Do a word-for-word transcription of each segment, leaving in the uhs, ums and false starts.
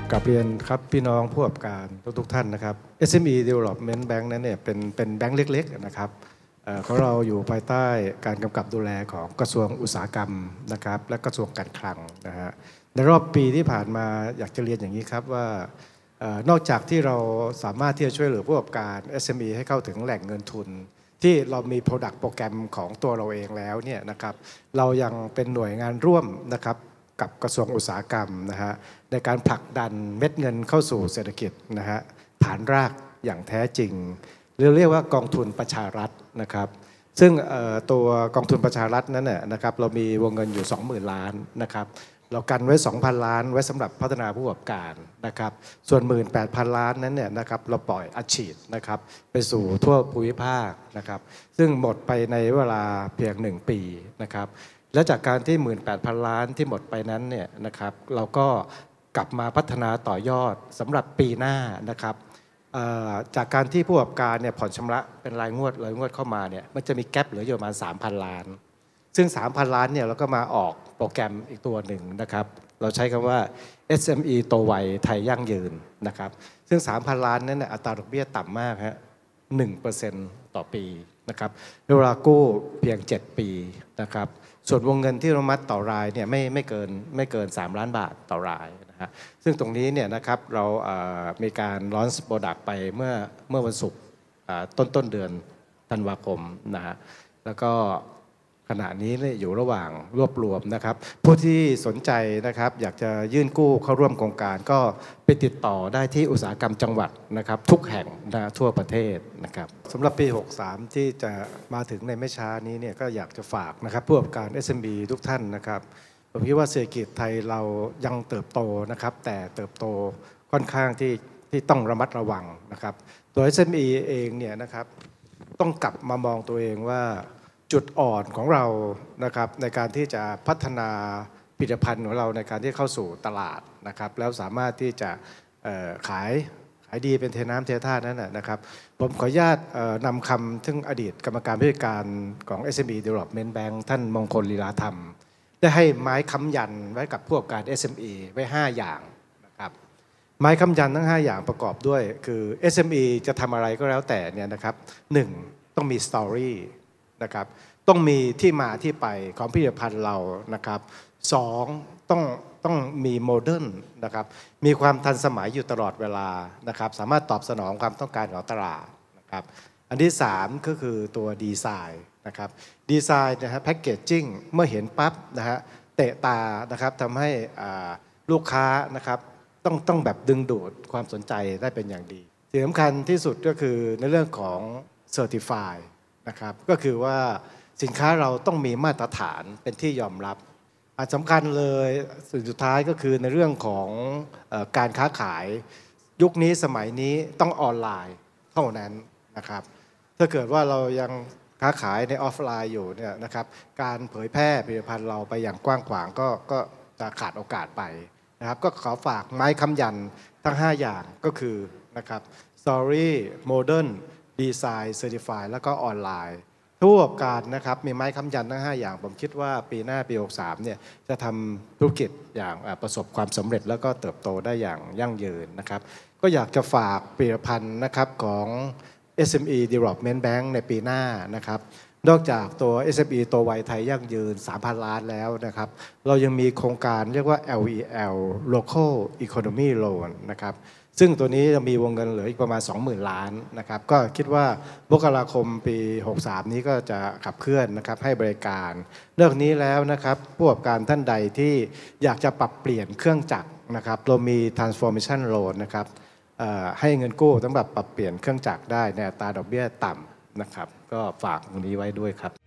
กลับเรียนครับพี่น้องผู้ประกอบการทุกๆท่านนะครับ เอส เอ็ม อี Development Bank นั้นเนี่ยเป็นเป็นแบงค์เล็กๆนะครับของเราอยู่ภายใต้การกำกับดูแลของกระทรวงอุตสาหกรรมนะครับและกระทรวงการคลังนะฮะในรอบปีที่ผ่านมาอยากจะเรียนอย่างนี้ครับว่านอกจากที่เราสามารถที่จะช่วยเหลือผู้ประกอบการ เอส เอ็ม อี ให้เข้าถึงแหล่งเงินทุนที่เรามี Product โปรแกรมของตัวเราเองแล้วเนี่ยนะครับเรายังเป็นหน่วยงานร่วมนะครับกับกระทรวงอุตสาหกรรมนะฮะในการผลักดันเม็ดเงินเข้าสู่เศรษฐกิจนะฮะฐานรากอย่างแท้จริงเรียกเรียกว่ากองทุนประชารัฐนะครับซึ่งตัวกองทุนประชารัฐนั้นน่ะนะครับเรามีวงเงินอยู่ สองหมื่น ล้านนะครับเรากันไว้ สองพัน ล้านไว้สำหรับพัฒนาผู้ประกอบการนะครับส่วน หนึ่งหมื่นแปดพัน ล้านนั้นเนี่ยนะครับเราปล่อยอัดฉีดนะครับไปสู่ทั่วภูมิภาคนะครับซึ่งหมดไปในเวลาเพียงหนึ่งปีนะครับและจากการที่ หนึ่งหมื่นแปดพัน ล้านที่หมดไปนั้นเนี่ยนะครับเราก็กลับมาพัฒนาต่อยอดสำหรับปีหน้านะครับจากการที่ผู้ประกอบการเนี่ยผ่อนชำระเป็นรายงวดรายงวดเข้ามาเนี่ยมันจะมีแกลบเหลืออยู่ประมาณ สามพัน ล้านซึ่ง สามพัน ล้านเนี่ยเราก็มาออกโปรแกรมอีกตัวหนึ่งนะครับเราใช้คำว่า เอส เอ็ม อี โตไวไทยยั่งยืนนะครับซึ่ง สามพัน ล้านนั้นเนี่ยอัตราดอกเบี้ยต่ำมากฮะ หนึ่งเปอร์เซ็นต์ ต่อปีนะครับเวลากู้เพียงเจ็ดปีนะครับส่วนวงเงินที่อนุมัติต่อรายเนี่ยไม่ไม่เกินไม่เกินสามล้านบาทต่อรายนะฮะซึ่งตรงนี้เนี่ยนะครับเรามีการลอนช์โปรดักต์ไปเมื่อเมื่อวันศุกร์ต้นต้นเดือนธันวาคมนะฮะแล้วก็ขณะนี้อยู่ระหว่างรวบรวมนะครับผู้ที่สนใจนะครับอยากจะยื่นกู้เข้าร่วมโครงการก็ไปติดต่อได้ที่อุตสาหกรรมจังหวัดนะครับทุกแห่งนะทั่วประเทศนะครับสำหรับปีหกสามที่จะมาถึงในไม่ช้านี้เนี่ยก็อยากจะฝากนะครับผู้ประกอบการ เอส เอ็ม อี ทุกท่านนะครับผมคิดว่าเศรษฐกิจไทยเรายังเติบโตนะครับแต่เติบโตค่อนข้างที่ที่ต้องระมัดระวังนะครับตัว เอส เอ็ม อี เองเนี่ยนะครับต้องกลับมามองตัวเองว่าจุดอ่อนของเรานะครับในการที่จะพัฒนาผลิตภัณฑ์ของเราในการที่เข้าสู่ตลาดนะครับแล้วสามารถที่จะขายขายดีเป็นเทน้ำเทท่านั้นนะครับผมขออนุญาตนำคำถึงอดีตกรรมการผู้จัดการของ เอส เอ็ม อี Development Bank ท่านมงคลลีลาธรรมได้ให้ไม้ค้ำยันไว้กับผู้ประกอบการ เอส เอ็ม อี ไว้ห้าอย่างนะครับไม้ค้ำยันทั้งห้าอย่างประกอบด้วยคือ เอส เอ็ม อี จะทำอะไรก็แล้วแต่เนี่ยนะครับหนึ่งต้องมีสตอรี่นะครับต้องมีที่มาที่ไปของผลิตภัณฑ์เรานะครับสองต้องต้องมีโมเดิร์นนะครับมีความทันสมัยอยู่ตลอดเวลานะครับสามารถตอบสนองความต้องการของตลาดนะครับอันที่สามก็คือตัวดีไซน์นะครับดีไซน์นะฮะแพ็กเกจจิ้งเมื่อเห็นปั๊บนะฮะเตะตานะครับทำให้ลูกค้านะครับต้องต้องแบบดึงดูดความสนใจได้เป็นอย่างดีสิ่งสำคัญที่สุดก็คือในเรื่องของ Certify นะครับก็คือว่าสินค้าเราต้องมีมาตรฐานเป็นที่ยอมรับอันสำคัญเลยสิ่งสุดท้ายก็คือในเรื่องของการค้าขายยุคนี้สมัยนี้ต้องออนไลน์เท่านั้นนะครับถ้าเกิดว่าเรายังค้าขายในออฟไลน์อยู่เนี่ยนะครับการเผยแพร่ผลิตภัณฑ์เราไปอย่างกว้างขวางก็ก็จะขาดโอกาสไปนะครับก็ขอฝากไม้ค้ำยันทั้งห้าอย่างก็คือนะครับ Story Modern Design Certify แล้วก็ออนไลน์ผู้ประกอบการนะครับมีไม้ค้ำยันทั้งห้าอย่างผมคิดว่าปีหน้าปีหกสามเนี่ยจะทำธุรกิจอย่างประสบความสำเร็จแล้วก็เติบโตได้อย่างยั่งยืนนะครับก็อยากจะฝากผลิตภัณฑ์นะครับของ เอส เอ็ม อี Development Bank ในปีหน้านะครับนอกจากตัว เอส เอ็ม อี ตัวไวไทยยั่งยืน สามพัน ล้านแล้วนะครับเรายังมีโครงการเรียกว่า แอล อี แอล Local Economy Loan นะครับซึ่งตัวนี้จะมีวงเงินเหลืออีกประมาณ สองหมื่น ล้านนะครับก็คิดว่ามกราคมปีหกสามนี้ก็จะขับเคลื่อนนะครับให้บริการเรื่องนี้แล้วนะครับผู้ประกอบการท่านใดที่อยากจะปรับเปลี่ยนเครื่องจักรนะครับเรามี transformation loan นะครับให้เงินกู้สำหรับปรับเปลี่ยนเครื่องจักรได้ในอัตราดอกเบี้ยต่ำนะครับก็ฝากตรงนี้ไว้ด้วยครับ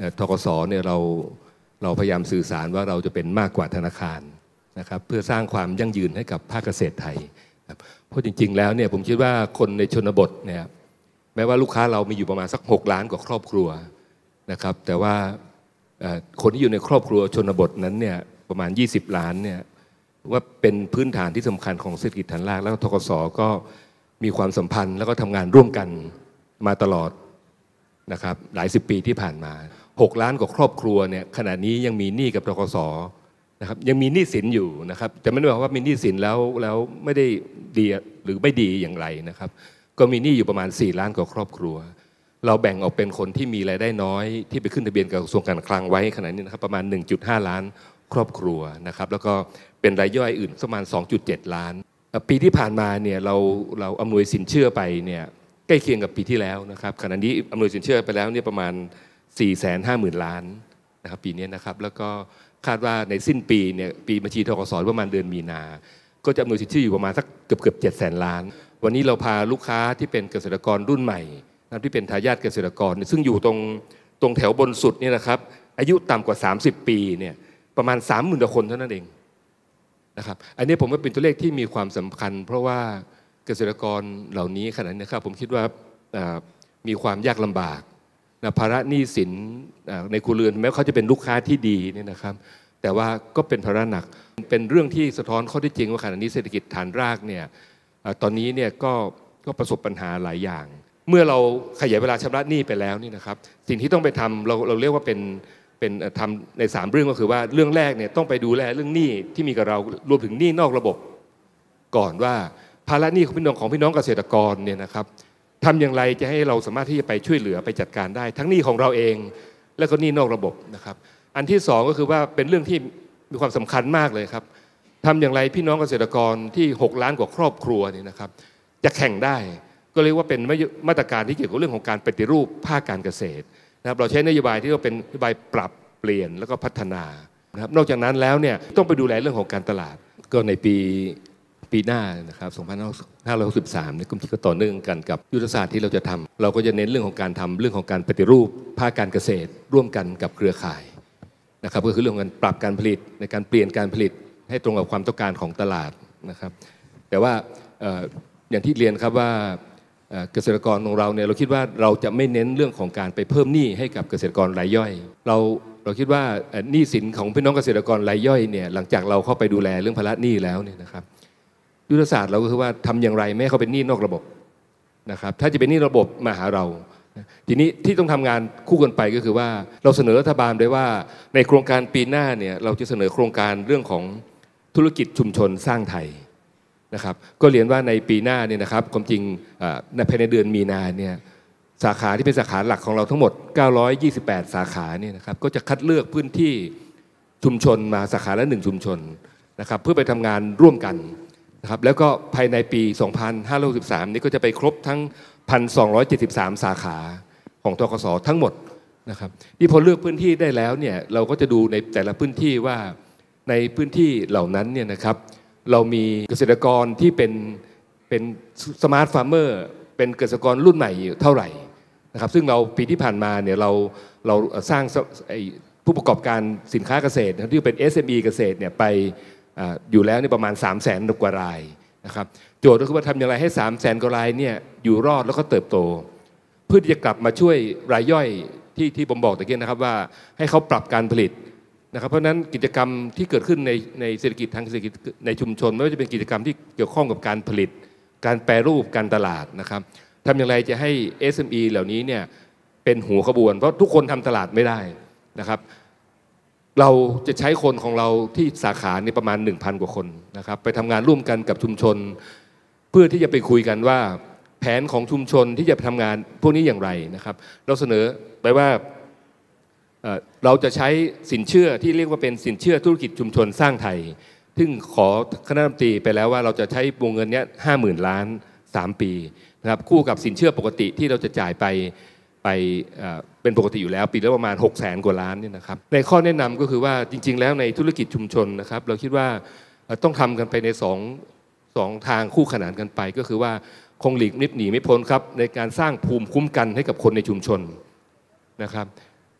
ธกสเนี่ยเราเราพยายามสื่อสารว่าเราจะเป็นมากกว่าธนาคารนะครับเพื่อสร้างความยั่งยืนให้กับภาคเกษตรไทยเพราะจริงๆแล้วเนี่ยผมคิดว่าคนในชนบทเนี่ยแม้ว่าลูกค้าเรามีอยู่ประมาณสักหกล้านกว่าครอบครัวนะครับแต่ว่าคนที่อยู่ในครอบครัวชนบทนั้นเนี่ยประมาณยี่สิบล้านเนี่ยว่าเป็นพื้นฐานที่สำคัญของเศรษฐกิจฐานรากแล้วธกสก็มีความสัมพันธ์แล้วก็ทำงานร่วมกันมาตลอดนะครับหลายสิบปีที่ผ่านมาหกล้านกว่าครอบครัวเนี่ยขณะนี้ยังมีหนี้กับธกสนะครับยังมีหนี้สินอยู่นะครับแต่ไม่ได้บอกว่ามีหนี้สินแล้วแล้วไม่ได้ดีหรือไม่ดีอย่างไรนะครับก็มีหนี้อยู่ประมาณสี่ล้านกว่าครอบครัวเราแบ่งออกเป็นคนที่มีรายได้น้อยที่ไปขึ้นทะเบียนกับกระทรวงการคลังไว้ขณะนี้นะครับประมาณ หนึ่งจุดห้า ล้านครอบครัวนะครับแล้วก็เป็นรายย่อยอื่นประมาณ สองจุดเจ็ด ล้านปีที่ผ่านมาเนี่ยเราเราอำนวยสินเชื่อไปเนี่ยใกล้เคียงกับปีที่แล้วนะครับขณะนี้อำนวยสินเชื่อไปแล้วเนี่ยประมาณ สี่แสนห้าหมื่น ล้านนะครับปีนี้นะครับแล้วก็คาดว่าในสิ้นปีเนี่ยปีบัญชีธกสประมาณเดือนมีนาก็จะอำนวยสินเชื่ออยู่ประมาณสักเกือบเกือบเจ็ดแสนล้านวันนี้เราพาลูกค้าที่เป็นเกษตรกรรุ่นใหม่นะที่เป็นทายาทเกษตรกรซึ่งอยู่ตรงตรงแถวบนสุดนี่นะครับอายุต่ำกว่าสามสิบปีเนี่ยประมาณ สามหมื่น กว่าคนเท่านั้นเองนะครับอันนี้ผมว่าเป็นตัวเลขที่มีความสำคัญเพราะว่าเกษตรกรเหล่านี้ขณะนี้ครับผมคิดว่ามีความยากลำบากนะภาระหนี้สินในครัวเรือนแม้เขาจะเป็นลูกค้าที่ดีเนี่ยนะครับแต่ว่าก็เป็นภาระหนักเป็นเรื่องที่สะท้อนข้อที่จริงว่าขณะนี้เศรษฐกิจฐานรากเนี่ยตอนนี้เนี่ยก็ก็ประสบปัญหาหลายอย่างเมื่อเราขยายเวลาชำระหนี้ไปแล้วนี่นะครับสิ่งที่ต้องไปทำเราเราเรียกว่าเป็นเป็นทำในสามเรื่องก็คือว่าเรื่องแรกเนี่ยต้องไปดูแลเรื่องหนี้ที่มีกับเรารวมถึงหนี้นอกระบบก่อนว่าภาระหนี้ของพี่น้องของพี่น้องเกษตรกรเนี่ยนะครับทำอย่างไรจะให้เราสามารถที่จะไปช่วยเหลือไปจัดการได้ทั้งหนี้ของเราเองและก็หนี้นอกระบบนะครับอันที่สองก็คือว่าเป็นเรื่องที่มีความสำคัญมากเลยครับทำอย่างไรพี่น้องเกษตรกรที่หกล้านกว่าครอบครัวนี่นะครับจะแข่งได้ก็เรียกว่าเป็นมาตรการที่เกี่ยวกับเรื่องของการปฏิรูปภาคการเกษตรนะครับเราใช้นโยบายที่เราเป็นนโยบายปรับเปลี่ยนแล้วก็พัฒนานะครับนอกจากนั้นแล้วเนี่ยต้องไปดูแลเรื่องของการตลาดก็ในปีปีหน้านะครับสองพันห้าร้อยหกสิบสามเนี่ยกลุ่มที่ก็ต่อเนื่องกันกับยุทธศาสตร์ที่เราจะทำเราก็จะเน้นเรื่องของการทำเรื่องของการปฏิรูปภาคการเกษตรร่วมกันกับเครือข่ายนะครับก็คือเรื่องของการปรับการผลิตในการเปลี่ยนการผลิตให้ตรงกับความต้องการของตลาดนะครับแต่ว่าอย่างที่เรียนครับว่าเกษตรกรของเราเนี่ยเราคิดว่าเราจะไม่เน้นเรื่องของการไปเพิ่มหนี้ให้กับเกษตรกรรายย่อยเราเราคิดว่าหนี้สินของพี่น้องเกษตรกรรายย่อยเนี่ยหลังจากเราเข้าไปดูแลเรื่องภาระหนี้แล้วเนี่ยนะครับยุทธศาสตร์เราก็คือว่าทำอย่างไรไม่ให้เขาเป็นหนี้นอกระบบนะครับถ้าจะเป็นหนี้ระบบมาหาเราทีนี้ที่ต้องทำงานคู่กันไปก็คือว่าเราเสนอรัฐบาลไว้ว่าในโครงการปีหน้าเนี่ยเราจะเสนอโครงการเรื่องของธุรกิจชุมชนสร้างไทยนะครับก็เรียนว่าในปีหน้าเนี่ยนะครับความจริงในภายในเดือนมีนาเนี่ยสาขาที่เป็นสาขาหลักของเราทั้งหมดเก้าร้อยยี่สิบแปดสาขาเนี่ยนะครับก็จะคัดเลือกพื้นที่ชุมชนมาสาขาละหนึ่งชุมชนนะครับเพื่อไปทำงานร่วมกันนะครับแล้วก็ภายในปีสองพันห้าร้อยหกสิบสามนี้ก็จะไปครบทั้ง หนึ่งพันสองร้อยเจ็ดสิบสาม สาขาของธกสทั้งหมดนะครับที่พอเลือกพื้นที่ได้แล้วเนี่ยเราก็จะดูในแต่ละพื้นที่ว่าในพื้นที่เหล่านั้นเนี่ยนะครับเรามีเกษตรกรที่เป็นเป็นสมาร์ทฟาร์มเมอร์เป็นเกษตรกรรุ่นใหม่เท่าไหร่นะครับซึ่งเราปีที่ผ่านมาเนี่ยเราเราสร้างผู้ประกอบการสินค้าเกษตรที่เป็น เอส เอ็ม อี เกษตรเนี่ยไปอยู่แล้วนี่ประมาณ สามแสน กว่ารายนะครับโจทย์ก็คือว่าทำอย่างไรให้ สามแสน กว่ารายเนี่ยอยู่รอดแล้วก็เติบโตเพื่อที่จะกลับมาช่วยรายย่อยที่ที่ผมบอกตะกี้นะครับว่าให้เขาปรับการผลิตนะครับเพราะฉะนั้นกิจกรรมที่เกิดขึ้นในในเศรษฐกิจทางเศรษฐกิจในชุมชนไม่ว่าจะเป็นกิจกรรมที่เกี่ยวข้องกับการผลิตการแปรรูปการตลาดนะครับทำอย่างไรจะให้ เอส เอ็ม อี เหล่านี้เนี่ยเป็นหัวขบวนเพราะทุกคนทำตลาดไม่ได้นะครับเราจะใช้คนของเราที่สาขาเนี่ยประมาณ หนึ่งพัน กว่าคนนะครับไปทำงานร่วมกันกับชุมชนเพื่อที่จะไปคุยกันว่าแผนของชุมชนที่จะทำงานพวกนี้อย่างไรนะครับเราเสนอไปว่าเราจะใช้สินเชื่อที่เรียกว่าเป็นสินเชื่อธุรกิจชุมชนสร้างไทยซึ่งขอคณะรัฐมนตรีไปแล้วว่าเราจะใช้วงเงินนี้ห้าหมื่นล้านสามปีนะครับคู่กับสินเชื่อปกติที่เราจะจ่ายไปไปเป็นปกติอยู่แล้วปีละประมาณหกแสนกว่าล้านนี่นะครับในข้อแนะนำก็คือว่าจริงๆแล้วในธุรกิจชุมชนนะครับเราคิดว่าต้องทำกันไปในสองสองทางคู่ขนานกันไปก็คือว่าคงหลีกนิดหนีไม่พ้นครับในการสร้างภูมิคุ้มกันให้กับคนในชุมชนนะครับ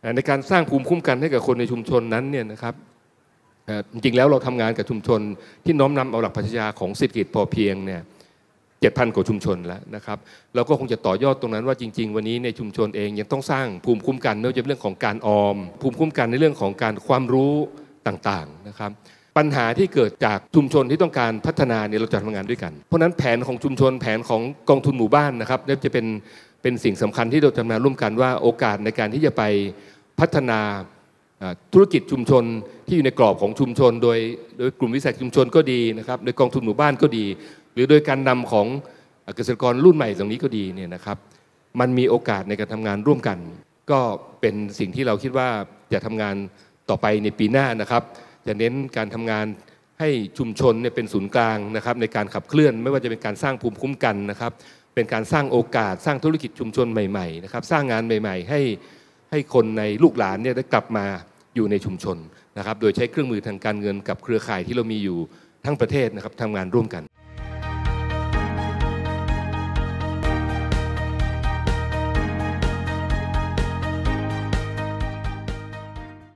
ในการสร้างภูมิคุ้มกันให้กับคนในชุมชนนั้นเนี่ยนะครับจริงๆแล้วเราทำงานกับชุมชนที่น้อมนำเอาหลักปรัชญาของเศรษฐกิจพอเพียงเนี่ยเจ็ดพันกว่าชุมชนแล้วนะครับเราก็คงจะต่อยอดตรงนั้นว่าจริงๆวันนี้ในชุมชนเองยังต้องสร้างภูมิคุ้มกันไม่ว่าจะเป็นเรื่องของการออมภูมิคุ้มกันในเรื่องของการความรู้ต่างๆนะครับปัญหาที่เกิดจากชุมชนที่ต้องการพัฒนาเนี่ยเราจะทำงานด้วยกันเพราะนั้นแผนของชุมชนแผนของกองทุนหมู่บ้านนะครับนี่จะเป็นเป็นสิ่งสำคัญที่เราทำงานร่วมกันว่าโอกาสในการที่จะไปพัฒนาธุรกิจชุมชนที่อยู่ในกรอบของชุมชนโดยโดยกลุ่มวิสาหกิจชุมชนก็ดีนะครับโดยกองทุนหมู่บ้านก็ดีหรือโดยการนำของเกษตรกรรุ่นใหม่ตรงนี้ก็ดีเนี่ยนะครับมันมีโอกาสในการทำงานร่วมกันก็เป็นสิ่งที่เราคิดว่าจะทำงานต่อไปในปีหน้านะครับจะเน้นการทำงานให้ชุมชนเนี่ยเป็นศูนย์กลางนะครับในการขับเคลื่อนไม่ว่าจะเป็นการสร้างภูมิคุ้มกันนะครับเป็นการสร้างโอกาสสร้างธุรกิจชุมชนใหม่ๆนะครับสร้างงานใหม่ๆให้ให้คนในลูกหลานเนี่ยได้กลับมาอยู่ในชุมชนนะครับโดยใช้เครื่องมือทางการเงินกับเครือข่ายที่เรามีอยู่ทั้งประเทศนะครับทำงานร่วมกัน